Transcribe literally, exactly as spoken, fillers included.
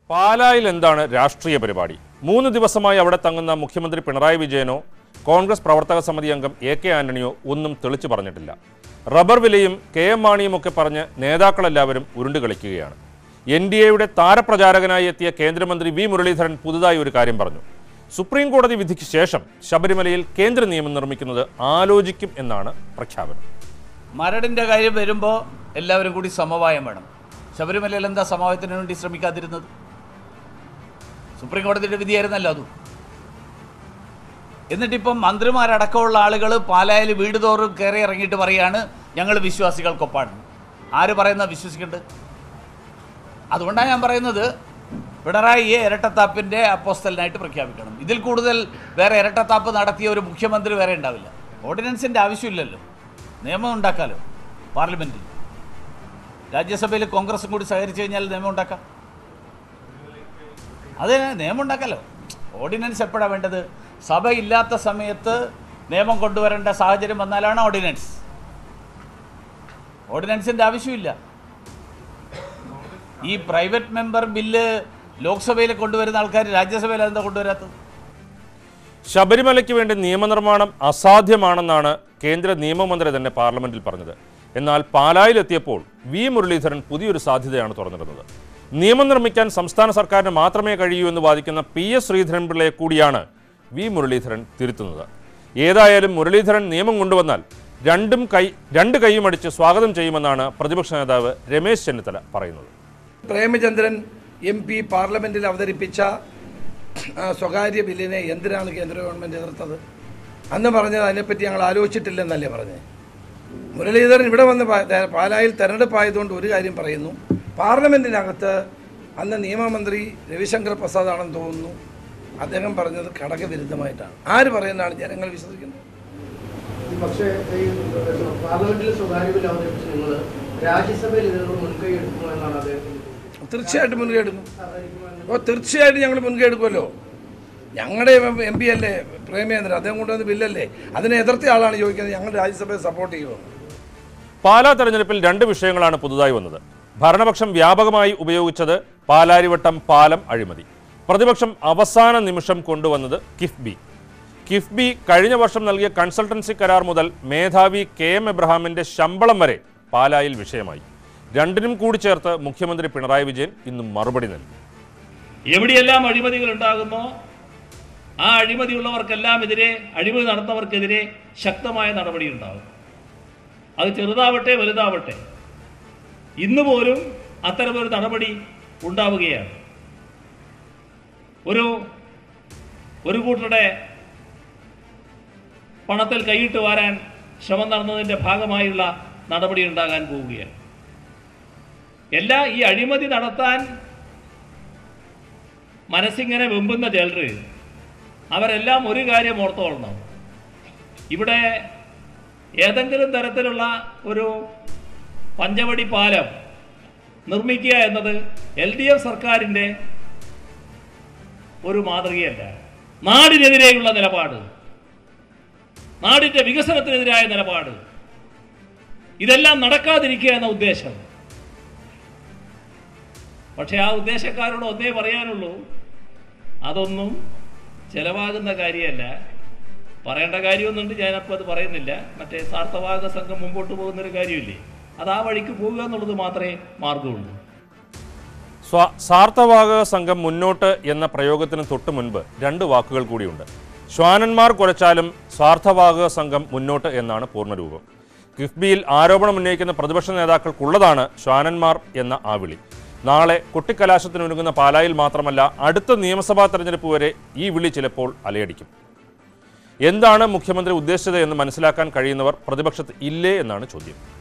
പാലായിൽ എന്താണ് രാഷ്ട്രീയ പരിപാടി? മൂന്ന് ദിവസമായി അവിടെ തങ്ങുന്ന മുഖ്യമന്ത്രി പിണറായി വിജയനോ കോൺഗ്രസ് പ്രവർത്തക സമിതി അംഗം എ കെ ആന്റണിയോ ഒന്നും തെളിച്ചു പറഞ്ഞിട്ടില്ല. റബ്ബർ വിലയും കെ എം മാണിയും ഒക്കെ പറഞ്ഞ് നേതാക്കളെല്ലാവരും ഉരുണ്ടു കളിക്കുകയാണ്. എൻ ഡി എയുടെ താരപ്രചാരകനായി എത്തിയ കേന്ദ്രമന്ത്രി വി മുരളീധരൻ പുതുതായി ഒരു കാര്യം പറഞ്ഞു. സുപ്രീം കോടതി വിധിക്ക് ശേഷം ശബരിമലയിൽ കേന്ദ്ര നിയമം നിർമ്മിക്കുന്നത് ആലോചിക്കും എന്നാണ് പ്രഖ്യാപനം. മരടിൻ്റെ കാര്യം വരുമ്പോൾ എല്ലാവരും കൂടി സമവായം വേണം. ശബരിമലയിൽ എന്താ സമവായത്തിന് വേണ്ടി ശ്രമിക്കാതിരുന്നത്? സുപ്രീം കോടതിയുടെ വിധിയായിരുന്നല്ലോ അതും. എന്നിട്ടിപ്പം മന്ത്രിമാരടക്കമുള്ള ആളുകൾ പാലായിൽ വീട് തോറും കയറി ഇറങ്ങിയിട്ട് പറയാണ് ഞങ്ങൾ വിശ്വാസികൾക്കൊപ്പാണ്. ആര് പറയുന്ന വിശ്വസിക്കേണ്ടത്? അതുകൊണ്ടാണ് ഞാൻ പറയുന്നത് പിണറായിയെ ഇരട്ടത്താപ്പിൻ്റെ അപ്പോസ്തലനായിട്ട് പ്രഖ്യാപിക്കണം. ഇതിൽ കൂടുതൽ വേറെ ഇരട്ടത്താപ്പ് നടത്തിയ ഒരു മുഖ്യമന്ത്രി വേറെ ഉണ്ടാവില്ല. ഓർഡിനൻസിൻ്റെ ആവശ്യമില്ലല്ലോ, നിയമം ഉണ്ടാക്കാമല്ലോ. പാർലമെൻറ്റിൽ രാജ്യസഭയിൽ കോൺഗ്രസും കൂടി സഹകരിച്ചു കഴിഞ്ഞാൽ നിയമം ഉണ്ടാക്കാം. അത് നിയമം ഉണ്ടാക്കാമല്ലോ. ഓർഡിനൻസ് എപ്പോഴാണ് വേണ്ടത്? സഭ ഇല്ലാത്ത സമയത്ത് നിയമം കൊണ്ടുവരേണ്ട സാഹചര്യം വന്നാലാണ് ഓർഡിനൻസ്. ഓർഡിനൻസിൻ്റെ ആവശ്യമില്ല. ഈ പ്രൈവറ്റ് മെമ്പർ ബില്ല് ലോക്സഭയിൽ കൊണ്ടുവരുന്ന ആൾക്കാർ രാജ്യസഭയിൽ അതെന്താ കൊണ്ടുവരാത്തത്? ശബരിമലയ്ക്ക് വേണ്ടി നിയമനിർമ്മാണം അസാധ്യമാണെന്നാണ് കേന്ദ്ര നിയമമന്ത്രി തന്നെ പാർലമെന്റിൽ പറഞ്ഞത്. എന്നാൽ പാലായിലെത്തിയപ്പോൾ വി മുരളീധരൻ പുതിയൊരു സാധ്യതയാണ് തുറന്നിടുന്നത്. നിയമം നിർമ്മിക്കാൻ സംസ്ഥാന സർക്കാരിന് മാത്രമേ കഴിയൂ എന്ന് വാദിക്കുന്ന പി എസ് ശ്രീധരൻപിള്ളയെ കൂടിയാണ് വി മുരളീധരൻ തിരുത്തുന്നത്. ഏതായാലും മുരളീധരൻ നിയമം കൊണ്ടുവന്നാൽ രണ്ടും കൈ രണ്ട് കൈയും അടിച്ച് സ്വാഗതം ചെയ്യുമെന്നാണ് പ്രതിപക്ഷ നേതാവ് രമേശ് ചെന്നിത്തല പറയുന്നത്. പ്രേമചന്ദ്രൻ എം പി പാർലമെന്റിൽ അവതരിപ്പിച്ച സ്വകാര്യ ബില്ലിനെ എന്തിനാണ് കേന്ദ്ര ഗവൺമെൻറ് എതിർത്തത്? അന്ന് പറഞ്ഞത് അതിനെപ്പറ്റി ഞങ്ങൾ ആലോചിച്ചിട്ടില്ലെന്നല്ലേ പറഞ്ഞത്. മുരളീധരൻ ഇവിടെ വന്ന് പാലായിൽ തെരഞ്ഞെടുപ്പായതുകൊണ്ട് ഒരു കാര്യം പറയുന്നു. പാർലമെൻറ്റിനകത്ത് അന്ന് നിയമമന്ത്രി രവിശങ്കർ പ്രസാദ് ആണെന്ന് തോന്നുന്നു, അദ്ദേഹം പറഞ്ഞത് ഘടകവിരുദ്ധമായിട്ടാണ്. ആര് പറയുന്നതാണ് ജനങ്ങൾ വിശ്വസിക്കുന്നത്? പക്ഷേ പാർലമെന്റിൽ സ്വകാര്യ ബിൽ അവതരിപ്പിച്ച് നിങ്ങൾ രാജ്യസഭയിൽ ഇതിനുള്ള മുൻകൈ എടുക്കുമോ എന്നാണ് അദ്ദേഹം. തീർച്ചയായിട്ടും മുൻകൈ എടുക്കും. അപ്പോൾ തീർച്ചയായിട്ടും ഞങ്ങൾ മുൻകൈ എടുക്കുമല്ലോ. ഞങ്ങളുടെ എം പി അല്ലേ പ്രേമേന്ദ്രൻ, അദ്ദേഹം കൊണ്ടുവന്ന ബില്ലല്ലേ, അതിനെ എതിർത്ത ആളാണ് ചോദിക്കുന്നത് ഞങ്ങൾ രാജ്യസഭയെ സപ്പോർട്ട് ചെയ്യുമോ. പാലാ തെരഞ്ഞെടുപ്പിൽ രണ്ട് വിഷയങ്ങളാണ് പുതുതായി വന്നത്. ഭരണപക്ഷം വ്യാപകമായി ഉപയോഗിച്ചത് പാലാരിവട്ടം പാലം അഴിമതി. പ്രതിപക്ഷം അവസാന നിമിഷം കൊണ്ടുവന്നത് കിഫ്ബി. കിഫ്ബി കഴിഞ്ഞ വർഷം നൽകിയ കൺസൾട്ടൻസി കരാർ മുതൽ മേധാവി കെ എം എബ്രഹാമിന്റെ ശമ്പളം വരെ പാലായിൽ വിഷയമായി. രണ്ടിനും കൂടി ചേർത്ത് മുഖ്യമന്ത്രി പിണറായി വിജയൻ ഇന്ന് മറുപടി നൽകി. എവിടെയെല്ലാം അഴിമതികൾ ഉണ്ടാകുന്നോ ആ അഴിമതിയുള്ളവർക്കെല്ലാം എതിരെ, അഴിമതി നടന്നവർക്കെതിരെ ശക്തമായ നടപടി ഉണ്ടാകും. അത് ചെറുതാവട്ടെ വലുതാവട്ടെ, ഇന്ന് പോലും അത്തരമൊരു നടപടി ഉണ്ടാവുകയാണ്. ഒരു ഒരു കൂട്ടരുടെ പണത്തിൽ കൈയിട്ട് വാരാൻ ശ്രമം നടന്നതിൻ്റെ ഭാഗമായുള്ള നടപടി ഉണ്ടാകാൻ പോവുകയാണ്. എല്ലാ ഈ അഴിമതി നടത്താൻ മനസ്സിങ്ങനെ വെമ്പുന്ന ചിലർ അവരെല്ലാം ഒരു കാര്യം ഓർത്തോളണം. ഇവിടെ ഏതെങ്കിലും തരത്തിലുള്ള ഒരു പഞ്ചവടി പാലം നിർമ്മിക്കുക എന്നത് എൽ ഡി എഫ് സർക്കാരിൻ്റെ ഒരു മാതൃകയല്ല. നാടിനെതിരെയുള്ള നിലപാട്, നാടിൻ്റെ വികസനത്തിനെതിരായ നിലപാട്, ഇതെല്ലാം നടക്കാതിരിക്കുക എന്ന ഉദ്ദേശം. പക്ഷേ ആ ഉദ്ദേശക്കാരോട് ഒന്നേ പറയാനുള്ളൂ, അതൊന്നും ചെലവാകുന്ന കാര്യമല്ല. പറയേണ്ട കാര്യമൊന്നുണ്ട്, ഞാനപ്പോൾ അത് പറയുന്നില്ല. മറ്റേ സാർത്ഥവാഹക സംഘം മുമ്പോട്ട് പോകുന്നൊരു കാര്യമില്ലേ, അത് ആ വഴിക്ക് പോകുക എന്നുള്ളത് മാത്രമേ മാർഗമുള്ളൂ. സാർത്ഥവാഹക സംഘം മുന്നോട്ട് എന്ന പ്രയോഗത്തിന് തൊട്ട് മുൻപ് രണ്ട് വാക്കുകൾ കൂടിയുണ്ട്. ശ്വാനന്മാർ കുരച്ചാലും സ്വാർത്ഥവാഹക സംഘം മുന്നോട്ട് എന്നാണ് പൂർണ്ണരൂപം. കിഫ്ബിയിൽ ആരോപണം ഉന്നയിക്കുന്ന പ്രതിപക്ഷ നേതാക്കൾക്കുള്ളതാണ് ശ്വാനന്മാർ എന്ന ആ വിളി. നാളെ കൊട്ടിക്കലാശത്തിനൊരുങ്ങുന്ന പാലായിൽ മാത്രമല്ല, അടുത്ത നിയമസഭാ തെരഞ്ഞെടുപ്പ് വരെ ഈ വിളി ചിലപ്പോൾ അലയടിക്കും. എന്താണ് മുഖ്യമന്ത്രി ഉദ്ദേശിച്ചത് എന്ന് മനസ്സിലാക്കാൻ കഴിയുന്നവർ പ്രതിപക്ഷത്ത് ഇല്ലേ എന്നാണ് ചോദ്യം.